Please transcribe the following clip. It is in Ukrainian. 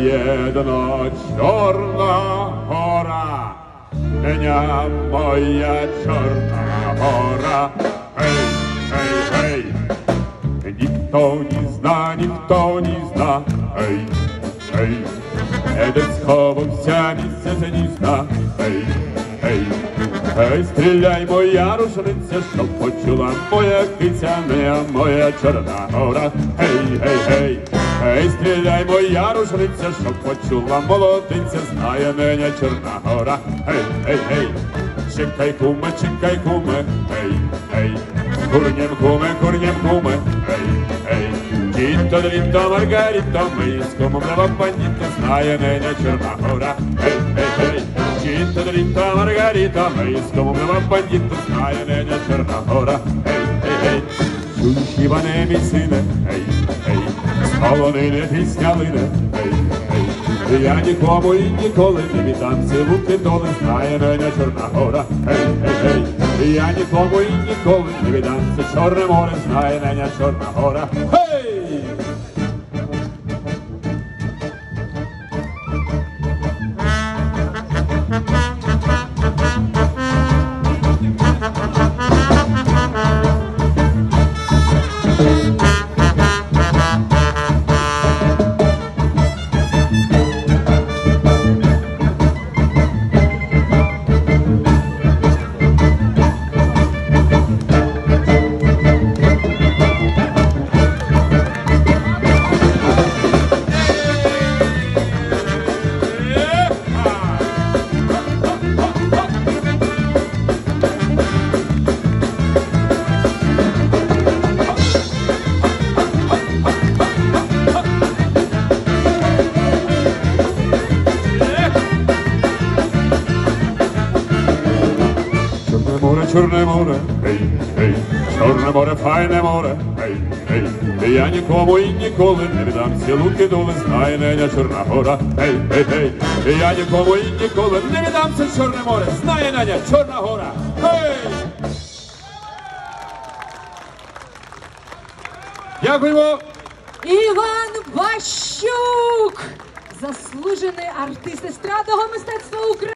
єдно Чорна Гора, меня моя Чорна Гора. Ей, ей, ей, ніхто не зна, ей, ей, де сховався місяць не зна, ей, ей, ей, стріляй, моя рушниця, щоб почула моя киця, моя Чорна Гора. Ей, ей, ей, ей, стріляй, моя рушниця, щоб почула молодиця, знає мене Чорна Гора. Ей, ей, ей, чекай, куме, ей, ей, курнем, куме, ей, ей, Тіто, дріто, Маргарита, ми з комомного бандита, знає мене Чорна Гора. Ей, ей, ей, Тіто, дріто, Маргарита, ми з комомного бандита, знає мене Чорна Гора. Ей, ей, ей, чуєш, Іване, мій сине, ей, ей, полонини пісня лине, ей, ей, я нікому і ніколи не віддам цілунки доли, знає мене Чорна Гора. Ей, ей, ей, я нікому і ніколи не віддам це Чорне море, знає мене Чорна Гора. Гей! Чорне море, ей, ей, Чорне море, файне море, ей, ей, я нікому і ніколи не віддам цілунки доли, знає мене Чорна Гора. Ей, ей, ей, я нікому і ніколи не віддам це Чорне море, знає мене Чорна Гора. Ей! Дякуємо! Іван Ващук, заслужений артист естрадного мистецтва України.